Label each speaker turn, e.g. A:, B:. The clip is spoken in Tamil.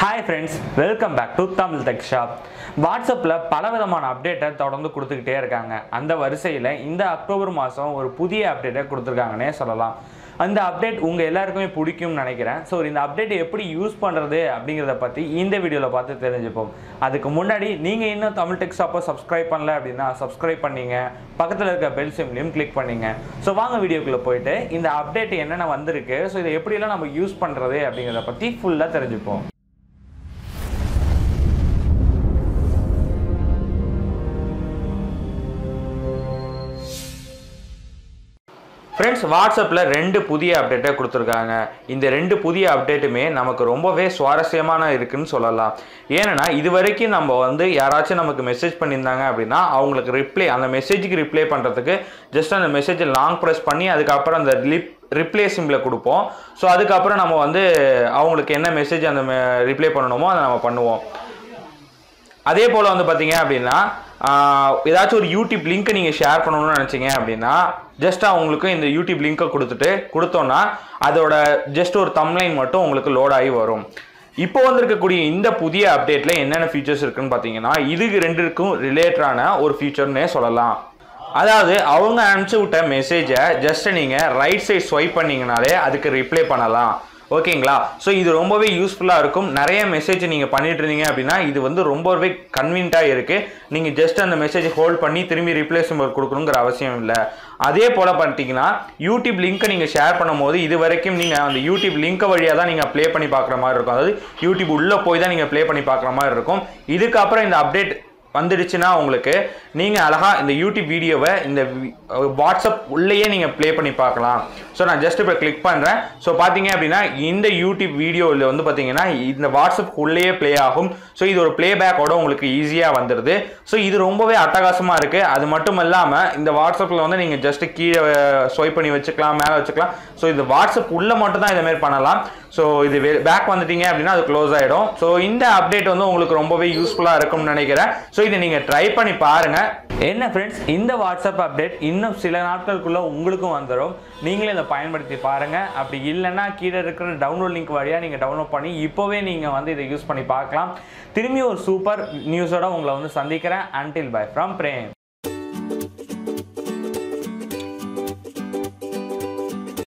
A: Hi friends, welcome back to Tamil Tech Shop. வாட்ஸ்அப்பில் பலவிதமான அப்டேட்டை தொடர்ந்து கொடுத்துக்கிட்டே இருக்காங்க. அந்த வரிசையில் இந்த அக்டோபர் மாதம் ஒரு புதிய அப்டேட்டை கொடுத்துருக்காங்கன்னே சொல்லலாம். அந்த அப்டேட் உங்கள் எல்லாருக்குமே பிடிக்கும்னு நினைக்கிறேன். ஸோ இந்த அப்டேட்டை எப்படி யூஸ் பண்ணுறது அப்படிங்கிறத பற்றி இந்த வீடியோவில் பார்த்து தெரிஞ்சுப்போம். அதுக்கு முன்னாடி நீங்கள் இன்னும் தமிழ் டெக் ஷாப்பை சப்ஸ்கிரைப் பண்ணல அப்படின்னா சப்ஸ்கிரைப் பண்ணிங்க, பக்கத்தில் இருக்க பெல் சிம்லையும் கிளிக் பண்ணிங்க. ஸோ வாங்க வீடியோக்குள்ளே போயிட்டு இந்த அப்டேட் என்னென்ன வந்திருக்கு, ஸோ இதை எப்படியெல்லாம் நம்ம யூஸ் பண்ணுறது அப்படிங்கிறத பற்றி ஃபுல்லாக தெரிஞ்சுப்போம். ஃப்ரெண்ட்ஸ், வாட்ஸ்அப்பில் 2 புதிய அப்டேட்டை கொடுத்துருக்காங்க. இந்த 2 புதிய அப்டேட்டுமே நமக்கு ரொம்பவே சுவாரஸ்யமான இருக்குன்னு சொல்லலாம். ஏன்னா இது வரைக்கும் நம்ம யாராச்சும் நமக்கு மெசேஜ் பண்ணியிருந்தாங்க அப்படின்னா அவங்களுக்கு அந்த மெசேஜுக்கு ரிப்ளை பண்ணுறதுக்கு ஜஸ்ட் அந்த மெசேஜை லாங் ப்ரெஸ் பண்ணி அதுக்கப்புறம் அந்த ரிப்ளை சிம்பிளை கொடுப்போம். ஸோ அதுக்கப்புறம் நம்ம அவங்களுக்கு என்ன மெசேஜ் அந்த ரிப்ளை பண்ணணுமோ அதை நம்ம பண்ணுவோம். அதே போல் பார்த்தீங்க அப்படின்னா ஏதாச்சும் ஒரு யூடியூப் லிங்க்கை நீங்கள் ஷேர் பண்ணணும்னு நினச்சிங்க அப்படின்னா ஜஸ்ட் அவங்களுக்கு இந்த யூடியூப் லிங்க்கை கொடுத்தோன்னா அதோட ஜஸ்ட் ஒரு தம்ப்லைன் மட்டும் உங்களுக்கு லோட் ஆகி வரும். இப்போ வந்திருக்கக்கூடிய இந்த புதிய அப்டேட்டில் என்னென்ன ஃபீச்சர்ஸ் இருக்குன்னு பார்த்தீங்கன்னா இதுக்கு 2க்கும் ரிலேட்டடான ஒரு ஃபீச்சர்னே சொல்லலாம். அதாவது அவங்க அனுப்பிச்சு விட்ட மெசேஜை ஜஸ்ட் நீங்கள் ரைட் சைட் ஸ்வைப் பண்ணிங்கனாலே அதுக்கு ரிப்ளை பண்ணலாம். ஓகேங்களா? ஸோ இது ரொம்பவே யூஸ்ஃபுல்லாக இருக்கும். நிறைய மெசேஜ் நீங்கள் பண்ணிட்டு இருந்தீங்க அப்படின்னா இது ரொம்பவே கன்வீனியண்ட்டாக இருக்குது. நீங்கள் ஜஸ்ட் அந்த மெசேஜ் ஹோல்ட் பண்ணி திரும்பி ரிப்ளை சிம்பல் கொடுக்கணுங்கிற அவசியம் இல்லை. அதே போல் பண்ணிட்டீங்கன்னா யூடியூப் லிங்க்கை நீங்கள் ஷேர் பண்ணும் போது இது வரைக்கும் நீங்கள் அந்த யூடியூப் லிங்க்கை வழியாக தான் நீங்கள் ப்ளே பண்ணி பார்க்குற மாதிரி இருக்கும். அதாவது யூடியூப் உள்ளே போய் தான் நீங்கள் ப்ளே பண்ணி பார்க்குற மாதிரி இருக்கும். இதுக்கப்புறம் இந்த அப்டேட் வந்துடுச்சுன்னா உங்களுக்கு நீங்கள் அழகாக இந்த யூடியூப் வீடியோவை இந்த வாட்ஸ்அப் உள்ளேயே நீங்கள் ப்ளே பண்ணி பார்க்கலாம். ஸோ நான் ஜஸ்ட் இப்போ கிளிக் பண்ணுறேன். ஸோ பார்த்தீங்க அப்படின்னா இந்த யூடியூப் வீடியோவில் பார்த்தீங்கன்னா இந்த வாட்ஸ்அப் உள்ளேயே ப்ளே ஆகும். ஸோ இது ஒரு ப்ளேபேக்கோட உங்களுக்கு ஈஸியாக வந்துடுது. ஸோ இது ரொம்பவே அட்டகாசமாக இருக்குது. அது மட்டும் இல்லாமல் இந்த வாட்ஸ்அப்பில் நீங்கள் ஜஸ்ட் கீழே ஸ்வைப் பண்ணி வச்சுக்கலாம், மேலே வச்சுக்கலாம். ஸோ இது வாட்ஸ்அப் உள்ளே மட்டும் தான் இதேமாரி பண்ணலாம். ஸோ இது பேக் வந்துட்டீங்க அப்படின்னா அது க்ளோஸ் ஆகிடும். ஸோ இந்த அப்டேட் உங்களுக்கு ரொம்பவே யூஸ்ஃபுல்லாக இருக்கும்னு நினைக்கிறேன். ஸோ இதை நீங்கள் ட்ரை பண்ணி பாருங்கள். என்ன ஃப்ரெண்ட்ஸ், இந்த வாட்ஸ்அப் அப்டேட் இன்னும் சில நாட்களுக்குள்ளே உங்களுக்கும் வந்துடும். நீங்களே இதை பயன்படுத்தி பாருங்கள். அப்படி இல்லைன்னா கீழே இருக்கிற டவுன்லோட் லிங்க் வழியாக நீங்கள் டவுன்லோட் பண்ணி இப்போவே நீங்கள் இதை யூஸ் பண்ணி பார்க்கலாம். திரும்பி ஒரு சூப்பர் நியூஸோட உங்களை சந்திக்கிறேன். Until bye from frame.